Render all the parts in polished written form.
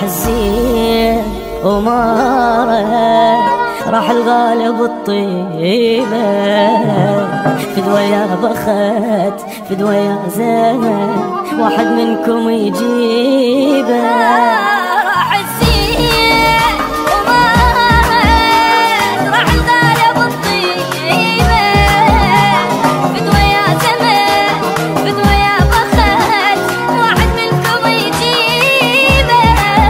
راح الزين وماره، راح الغالب الطيبة، فدوى يا بخت فدوى يا زين، واحد منكم يجيبه. راح الزين وماره، راح الغالب الطيبة، فدوى يا زين فدوى يا بخت، واحد منكم يجيبه.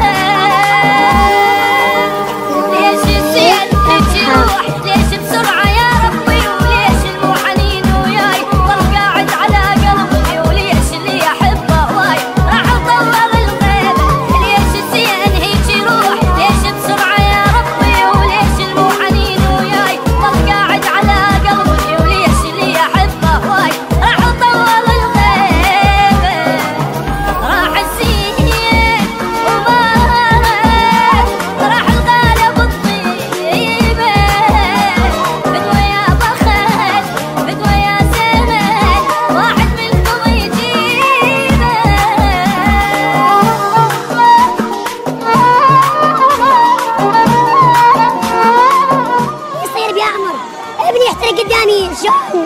ليش الزين تروح ليش بسرعة يا ربي، وليش المو حنين وياي ضل قاعد على قلبي، وليش اللي أحبه واي راح أطول الغيبة. ليش الزين هيك يروح ليش بسرعة يا ربي، وليش المو حنين وياي ضل قاعد على قلبي، وليش اللي أحبه واي راح أطول الغيبة. راح الزين وماره، راح الغالب الطيبة، فدوى يا بخت فدوى يا زين، واحد منكم يجيبه. يصير بيا عمر ابني يحترق قدامي شلون؟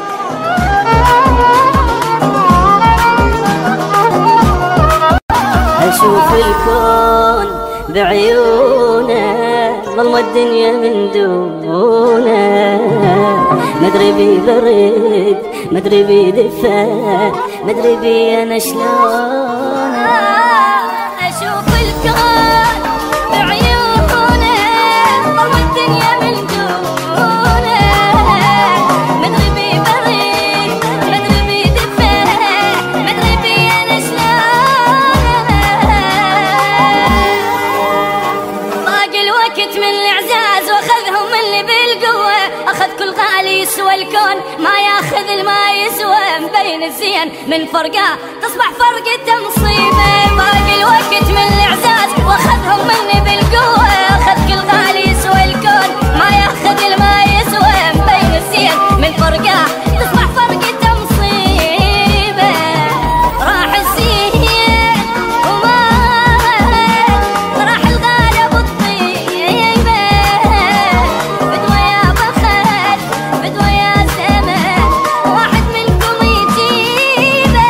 أشوف الكون بعيونه، ظلمة الدنيا من دونه، مدري بي برد مدري بي دفا، مدري بي أنا شلونه. أشوف الكون بعيونه، ظلمة الدنيا من دونه، مدري بي برد مدري بي دفا، مدري بي أنا شلونه. ضاق الوقت من الإعزاز وأخذهم مني بالقوة، أخذ كل غالي يسوى الكون ما ياخذ الما يسوى، مبين الزين من فرقه تصبح فرقته مصيبة. ضاق الوقت من الإعزاز وأخذهم مني بالقوة، أخذ كل غالي يسوى الكون ما ياخذ الما يسوى، مبين الزين من فرقه تصبح فرقته مصيبة. راح الزين وماره، راح الغالب الطيبة، فدوى يا بخت فدوى يا زين، واحد منكم يجيبه.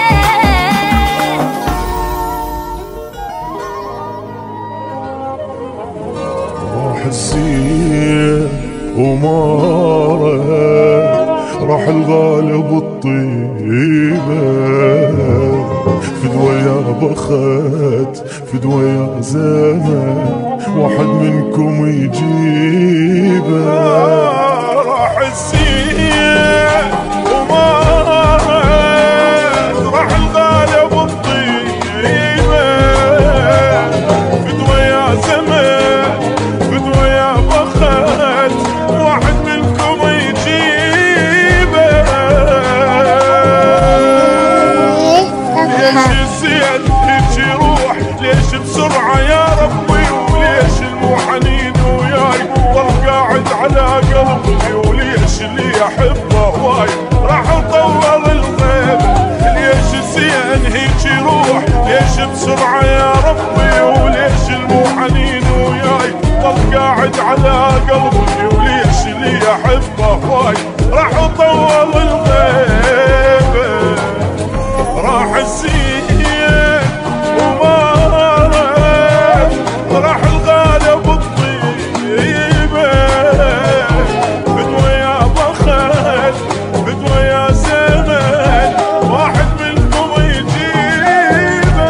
راح الزين وماره، راح الغالب الطيبة، فدوى يا بخت فدوى يا زين، واحد منكم يجيبه. راح الزين وماره، راح الغالب الطيبة، فدوى يا زين فدوى يا بخت، واحد منكم يجيبه. ليش الزين هيك يروح ليش بسرعة يا ربي، وليش المو حنين وياي ضل قاعد على قلبي، وليش اللي أحبه واي راح أطول الغيبة. ليش الزين هيك يروح ليش بسرعة يا ربي، وليش المو حنين وياي ضل قاعد على قلبي، وليش اللي أحبه واي راح أطول الغيبة. راح الزين وماره، راح الغالب الطيبة، فدوى يا بخت فدوى يا زين، واحد منكم يجيبه.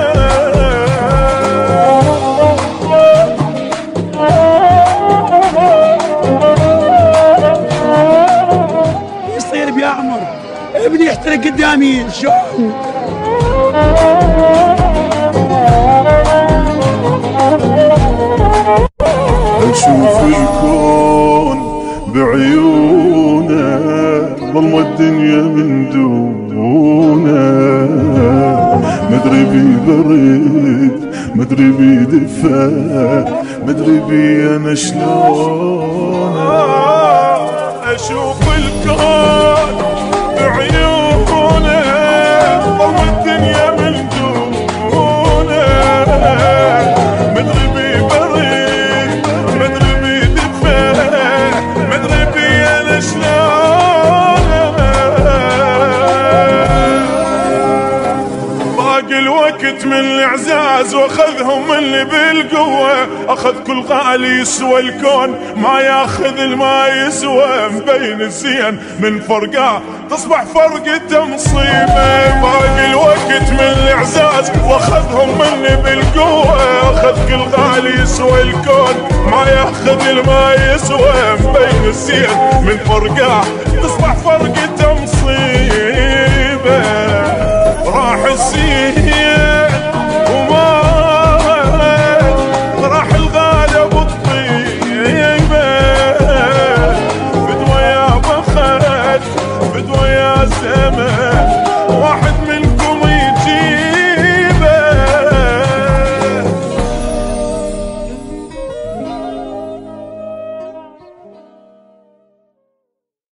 يصير بيا عمر ابني يحترق قدامي شلون؟ أشوف الكون بعيونه، ظلمة الدنيا من دونه، مدري بي برد مدري بي دفا، مدري بي أنا شلون. أشوف الكون بعيونه، ظلمة الدنيا من دونه، مدري بي باقي الوقت من الاعزاز واخذهم اللي بالقوة، اخذ كل غالي يسوى الكون ما ياخذ الما يسوى، مبين الزين من فرقه تصبح فرقته مصيبة. باقي الوقت من الاعزاز واخذهم اللي بالقوة، اخذ كل غالي يسوى الكون ما ياخذ الما يسوى، مبين الزين من فرقه تصبح فرقته مصيبة. راح الزين